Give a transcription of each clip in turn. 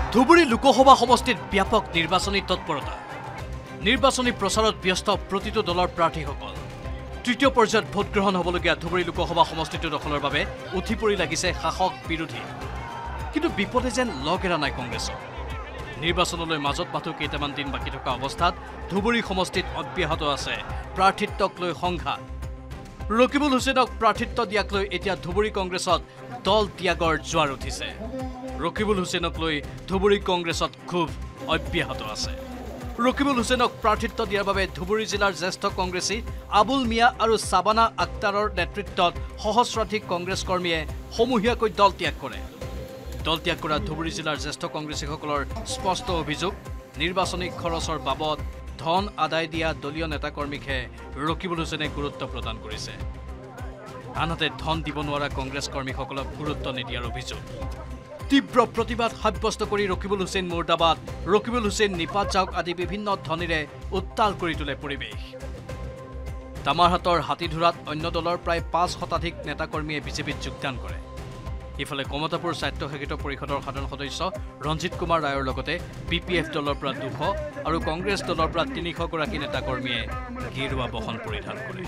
ধুবুৰী লোকসভা সমষ্টিত ব্যাপক নিৰ্বাচনী তৎপৰতা নিৰ্বাচনী প্ৰচাৰত ব্যস্ত প্ৰতিটো দলৰ প্ৰাৰ্থীসকল তৃতীয় পৰ্যায়ত ভোট গ্ৰহণ হ'বলগীয়া ধুবুৰী লোকসভা সমষ্টিটো দখলৰ বাবে উঠি পৰি লাগিছে শাসক বিৰোধী কিন্তু বিপদে যেন লগ এৰা নাই কংগ্ৰেছক নিৰ্বাচনলৈ মাজত মাথো কেইটামান দিন বাকি থকা অৱস্থাত ধুবুৰী সমষ্টিত অব্যাহত আছে প্ৰাৰ্থিত্বক লৈ সংঘাত ৰকিবুল হুছেইনক প্ৰাৰ্থিত্ব দিয়াক লৈ এতিয়া ধুবুৰী কংগ্ৰেছত দল ত্যাগৰ জোৱাৰ উঠিছে ৰকিবুল হুছেইনক লৈ ধুবুৰী কংগ্ৰেছত খুব অব্যাহত আছে ৰকিবুল হুছেইনক প্ৰাৰ্থিত্ব দিয়াৰ বাবে ধুবুৰী জিলাৰ জ্যেষ্ঠ কংগ্ৰেছী আবুল মিয়া আৰু সাবানা আক্তাৰৰ নেতৃত্বত সহস্ৰাধিক কংগ্ৰেছ কৰ্মীয়ে সমূহীয়াকৈ দল ত্যাগ কৰে দল ত্যাগ কৰা ধুবুৰী জিলাৰ জ্যেষ্ঠ কংগ্ৰেছীসকলৰ স্পষ্ট অভিযোগ নিৰ্বাচনী খৰচৰ বাবদ ধন আদায় দিয়া দলীয় নেতাকৰ্মীকে ৰকিবুল হুছেইনে গুৰুত্ব প্ৰদান কৰিছে আনহাতে ধন দিব নোৱাৰা কংগ্ৰেছ কৰ্মীসকলক গুৰুত্ব নিদিয়াৰ অভিযোগ তীব্ৰ প্ৰতিবাদ সাব্যস্ত কৰি ৰকিবুল হুছেইন মুৰ্দাবাদ ৰকিবুল হুছেইন নিপাত যাওক আদি বিভিন্ন ধ্বনিৰে উত্তাল কৰি তোলে পৰিৱেশ তামাৰহাটৰ হাতীধুৰাত অন্য দলৰ প্ৰায় 5 শতাধিক নেতাকৰ্মীয়ে বিজেপিত যোগদান কৰে ইফালে কমতাপুৰ স্বায়ত্তশাসিত পৰিষদৰ সাধাৰণ সদস্য ৰঞ্জিত কুমাৰ ৰায়ৰ লগতে বিপিএফ দলৰ পৰা 200 আৰু কংগ্ৰেছ দলৰ পৰা 300 গৰাকী নেতাকৰ্মীয়ে গেৰুৱা বহন পৰিধান কৰে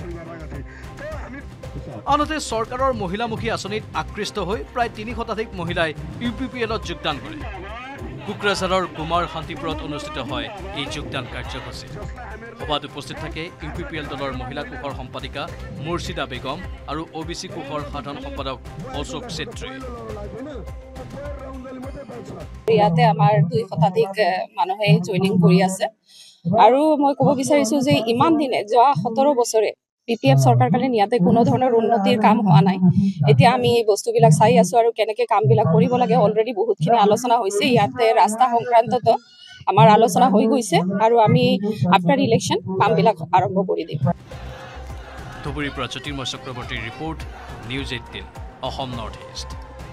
আনহাতে চৰকাৰৰ মহিলামুখী আঁচনিত আকৃষ্ট হৈ প্ৰায় 3 শতাধিক মহিলাই ইউপিপিএলত যোগদান কৰে কুকৰাঝাৰৰ কুমাৰ শান্তিপুৰত অনুষ্ঠিত হয় এই যোগদান কাৰ্যসূচী সভাত উপস্থিত থাকে ইউপিপিএল দলৰ মহিলা কোষৰ সম্পাদিকা মুৰ্ছিদা বেগম আৰু ওবিসি কোষৰ সাধাৰণ সম্পাদক অশোক ছেত্ৰী ইয়াতে আমাৰ 2 শতাধিক মানুহে জয়েনিং কৰি আছে আৰু মই ক'ব বিচাৰিছো যে ইমান দিনে যোৱা 17 বছৰে পিপিএফ চৰকাৰকালীন ইয়াতে কোনো ধৰণৰ উন্নতিৰ কাম হোৱা নাই এতিয়া আমি এই বস্তুবিলাক চাই আছো আৰু কেনেকৈ কামবিলাক কৰিব লাগে অলৰেডি বহুতখিনি আলোচনা হৈছে ইয়াতে ৰাস্তা সংক্ৰান্তত আমাৰ আলোচনা হৈ গৈছে আৰু আমি আফটাৰ ইলেকশ্যন কামবিলাক আৰম্ভ কৰি দিম ধুবুৰীৰ পৰা জ্যোতিৰ্ময় চক্ৰৱৰ্তীৰ report news 18 Assam north east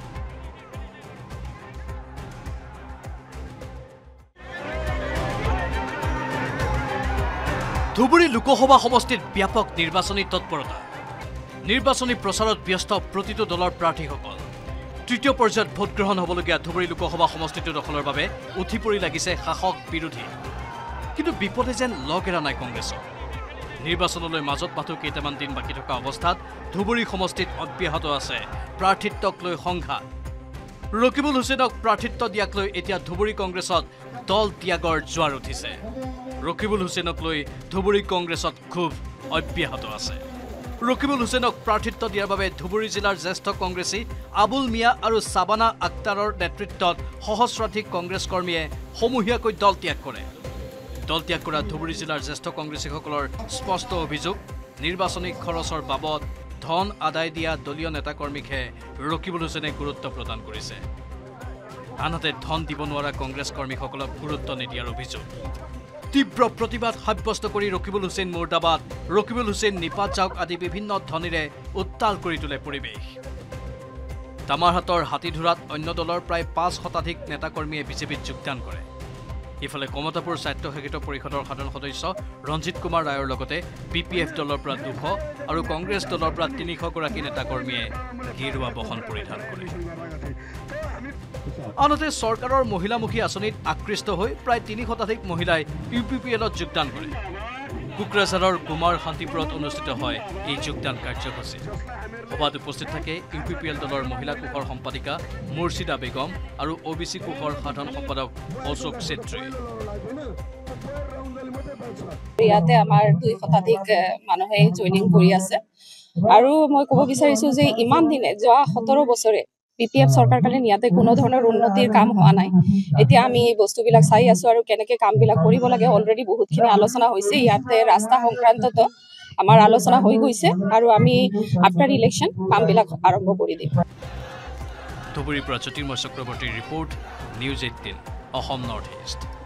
Dhubri Lok Sabha সমষ্টিত ব্যাপক নিৰ্বাচনী তৎপৰতা নিৰ্বাচনী প্ৰচাৰত ব্যস্ত প্ৰতিটো দলৰ প্ৰাৰ্থীসকল তৃতীয় পৰ্যায়ত ভোট গ্ৰহণ হ'বলগীয়া ধুবুৰী লোকসভা সমষ্টিটো দখলৰ বাবে উঠি পৰি লাগিছে শাসক বিৰোধী কিন্তু বিপদে যেন লগ এৰা নাই কংগ্ৰেছক নিৰ্বাচনলৈ মাজত মাথো কেইটামান দিন বাকি থকা অৱস্থাত ধুবুৰী সমষ্টিত অব্যাহত আছে প্ৰাৰ্থিত্বক লৈ সংঘাত ৰকিবুল হুছেইনক প্ৰাৰ্থিত্ব দিয়াক লৈ এতিয়া ধুবুৰী কংগ্ৰেছত দল ত্যাগৰ জোৱাৰ উঠিছে ৰকিবুল হুছেইনক লৈ ধুবুৰী কংগ্ৰেছত খুব অব্যাহত আছে ৰকিবুল হুছেইনক প্ৰাৰ্থিত্ব দিয়াৰ বাবে ধুবুৰী জিলাৰ জ্যেষ্ঠ কংগ্ৰেছী আবুল মিয়া আৰু সাবানা আক্তাৰৰ নেতৃত্বত সহস্ৰাধিক কংগ্ৰেছ কৰ্মীয়ে সমূহীয়াকৈ দল ত্যাগ কৰে দল ত্যাগ কৰা ধুবুৰী জিলাৰ জ্যেষ্ঠ কংগ্ৰেছীসকলৰ স্পষ্ট অভিযোগ নিৰ্বাচনী খৰচৰ বাবদ ধন আদায় দিয়া দলীয় নেতাকৰ্মীকে ৰকিবুল হুছেইনে গুৰুত্ব প্ৰদান কৰিছে আনহাতে ধন দিব নোৱাৰা কংগ্ৰেছ কৰ্মীসকলক গুৰুত্ব নিদিয়াৰ অভিযোগ তীব্ৰ প্ৰতিবাদ সাব্যস্ত কৰি ৰকিবুল হুছেইন মুৰ্দাবাদ ৰকিবুল হুছেইন নিপাত যাওক আদি বিভিন্ন ধ্বনিৰে উত্তাল কৰি তোলে পৰিৱেশ তামাৰহাটৰ হাতীধুৰাত অন্য দলৰ প্ৰায় 5 শতাধিক নেতাকৰ্মীয়ে বিজেপিত যোগদান কৰে ইফালে কমতাপুৰ স্বায়ত্তশাসিত পৰিষদৰ সাধাৰণ সদস্য ৰঞ্জিত কুমাৰ ৰায়ৰ লগতে বিপিএফ দলৰ পৰা 200 আৰু কংগ্ৰেছ দলৰ পৰা 300 গৰাকী নেতাকৰ্মীয়ে গেৰুৱা বহন পৰিধান কৰে আনহাতে চৰকাৰৰ মহিলামুখী আঁচনিত আকৃষ্ট হৈ প্ৰায় 3 শতাধিক মহিলাই ইউপিপিএলত যোগদান কৰে কুকৰাঝাৰৰ কুমাৰ শান্তিপুৰত অনুষ্ঠিত হয় এই যোগদান কাৰ্যসূচী সভাত উপস্থিত থাকে ইউপিপিএল দলৰ মহিলা কোষৰ সম্পাদিকা মুৰ্ছিদা বেগম আৰু ওবিসি কোষৰ সাধাৰণ সম্পাদক অশোক ছেত্ৰী ইয়াতে আমাৰ 2 শতাধিক মানুহে জয়েনিং কৰি আছে আৰু মই ক'ব বিচাৰিছো যে ইমান দিনে যোৱা 17 বছৰে পিপিএফ চৰকাৰকালীন ইয়াতে কোনো ধৰণৰ উন্নতিৰ কাম হোৱা নাই এতিয়া আমি এই বস্তুবিলাক চাই আছো আৰু কেনেকৈ কামবিলাক কৰিব লাগে অলৰেডি বহুতখিনি আলোচনা হৈছে ইয়াতে ৰাস্তা সংক্ৰান্তত আমাৰ আলোচনা হৈ গৈছে আৰু আমি আফটাৰ ইলেকশ্যন কামবিলাক আৰম্ভ কৰি দিম ধুবুৰীৰ পৰা জ্যোতিৰ্ময় চক্ৰৱৰ্তীৰ report news 18 Assam north east